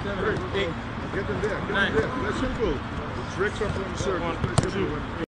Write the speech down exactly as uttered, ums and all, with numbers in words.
seven, eight. Get them there. Get them there. That's simple. Tricks up on the circle. One, two.